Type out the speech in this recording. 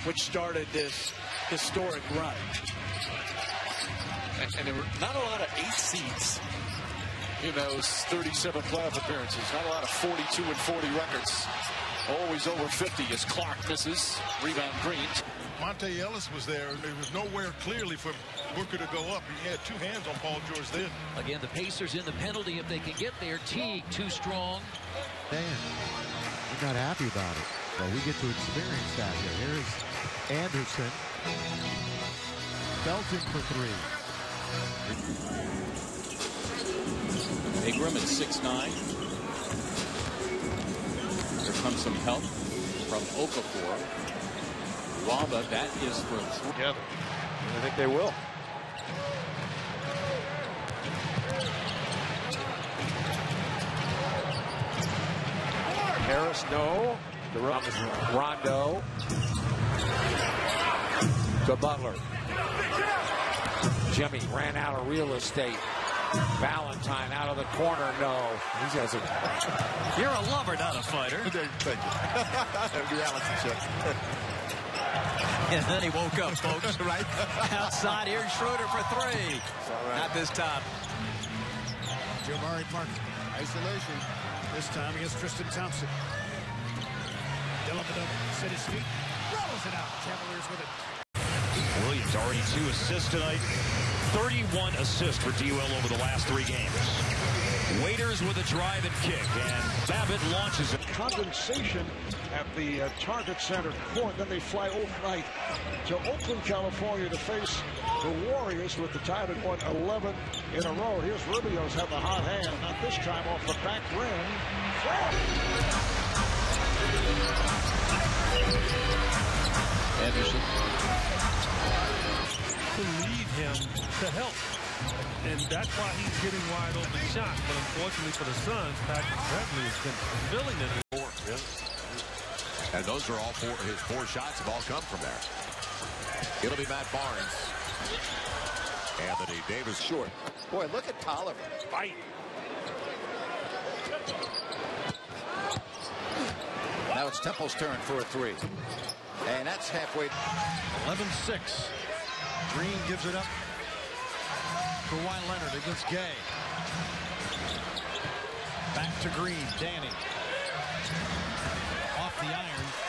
which started this historic run. And there were not a lot of 8 seeds in those 37 playoff appearances. Not a lot of 42 and 40 records. Always over 50 as Clark misses. Rebound Green. Monte Ellis was there, and there was nowhere clearly for Booker to go up. He had 2 hands on Paul George then. Again, the Pacers in the penalty if they can get there. Teague too strong. Man, we're not happy about it. Well, we get to experience that here. Here's Anderson. Belton for 3. Ingram at 6'9". Here comes some help from Okafor. Waba, that is for 3. Together. I think they will. Harris, no. The Rondo. To Butler. Jimmy ran out of real estate. Valentine out of the corner. No. He has a... You're a lover, not a fighter. Thank you. Reality check. And then he woke up, folks. Right outside here, Schroeder for 3. Right. Not this time. Jabari Parker. Isolation. This time against Tristan Thompson. Dellavedova set his feet. Rolls it out. Cavaliers with it. Williams already 2 assists tonight. 31 assists for D-Will over the last 3 games. Waiters with a drive and kick, and Babbitt launches it. Condensation at the Target Center court. Then they fly overnight to Oakland, California to face the Warriors with the tie that won 11 in a row. Here's Rubio's have the hot hand. Not this time off the back rim. Anderson. To lead him to help. And that's why he's getting wide open shots. But unfortunately for the Suns, Patrick Beverley has been filling it. And those are all 4. His 4 shots have all come from there. It'll be Matt Barnes. Anthony Davis short. Boy, look at Tolliver. Fight. Now it's Temple's turn for a 3. And that's halfway. 11-6. Green gives it up for Kawhi Leonard against Gay. Back to Green. Danny. Off the iron.